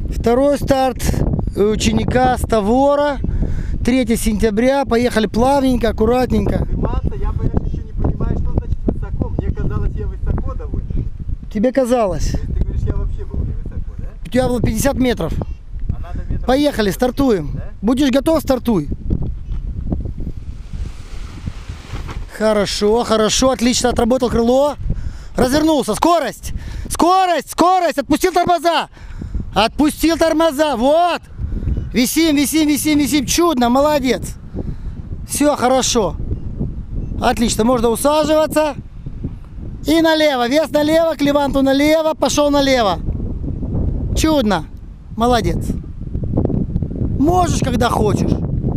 Второй старт ученика с Тавора. 3 сентября. Поехали плавненько, аккуратненько. Я, конечно, еще не понимаю, что значит высоко. Мне казалось, я высоко довольно. Тебе казалось. Ты говоришь, я вообще был не высоко, да? У тебя было 50 метров. А надо метров... Поехали, стартуем. Да? Будешь готов, стартуй. Хорошо, хорошо, отлично, отработал крыло. Развернулся, скорость, скорость, скорость, отпустил тормоза. Отпустил тормоза, вот. Висим, висим, висим, висим, чудно, молодец. Все хорошо. Отлично, можно усаживаться. И налево, вес налево, к леванту налево, пошел налево. Чудно, молодец. Можешь, когда хочешь.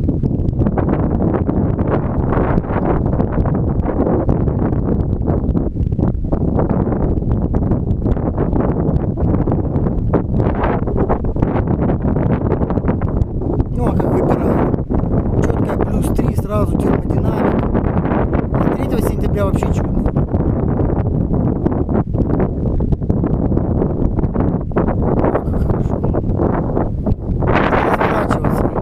Ну, а как выбираю. Четкая +3, сразу термодинамика. А 3 сентября вообще чудно. Как хорошо. Разворачиваться.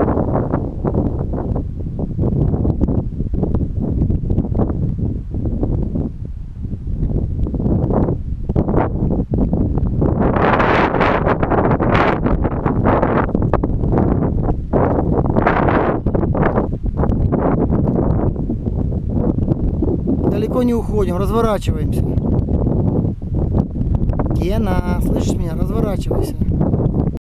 Далеко не уходим, разворачиваемся. Гена, слышишь меня? Разворачивайся.